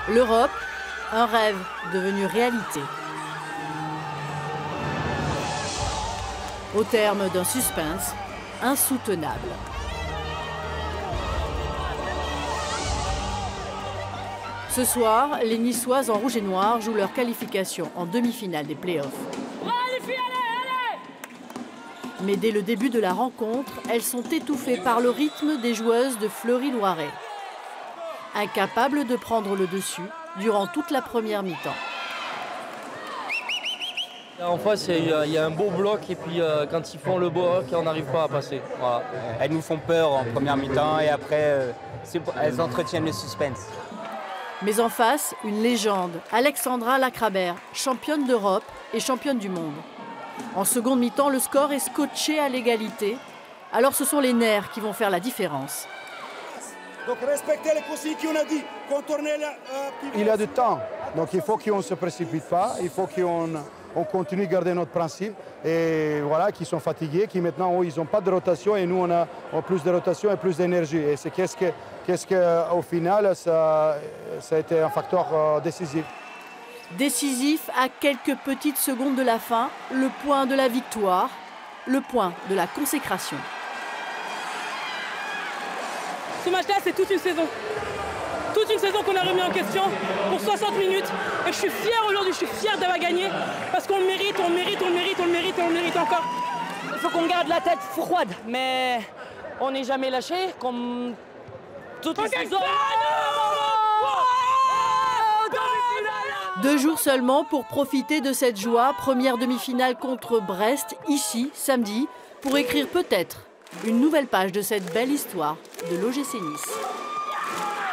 L'Europe, un rêve devenu réalité. Au terme d'un suspense insoutenable. Ce soir, les Niçoises en rouge et noir jouent leur qualification en demi-finale des playoffs. Mais dès le début de la rencontre, elles sont étouffées par le rythme des joueuses de Fleury-Loiret. Incapables de prendre le dessus durant toute la première mi-temps. En face, il y a un beau bloc et puis quand ils font le bloc, on n'arrive pas à passer. Voilà. Elles nous font peur en première mi-temps et après, elles entretiennent le suspense. Mais en face, une légende, Alexandra Lacrabert, championne d'Europe et championne du monde. En seconde mi-temps, le score est scotché à l'égalité. Alors ce sont les nerfs qui vont faire la différence. Donc respectez les consignes qu'on a dit. Contournez la... Il y a du temps, donc il faut qu'on ne se précipite pas, il faut qu'on continue de garder notre principe. Et voilà, qui sont fatigués, qui maintenant ils n'ont pas de rotation et nous on a plus de rotation et plus d'énergie. Et c'est qu'est-ce qu'au final, ça a été un facteur décisif. Décisif à quelques petites secondes de la fin, le point de la victoire, le point de la consécration. Ce match-là, c'est toute une saison. Toute une saison qu'on a remis en question pour 60 minutes. Et je suis fier aujourd'hui, je suis fier d'avoir gagné parce qu'on le mérite, on le mérite, on le mérite, on le mérite et on le mérite encore. Il faut qu'on garde la tête froide, mais on n'est jamais lâché comme toute les saisons. 2 jours seulement pour profiter de cette joie. Première demi-finale contre Brest, ici, samedi, pour écrire peut-être une nouvelle page de cette belle histoire de l'OGC Nice.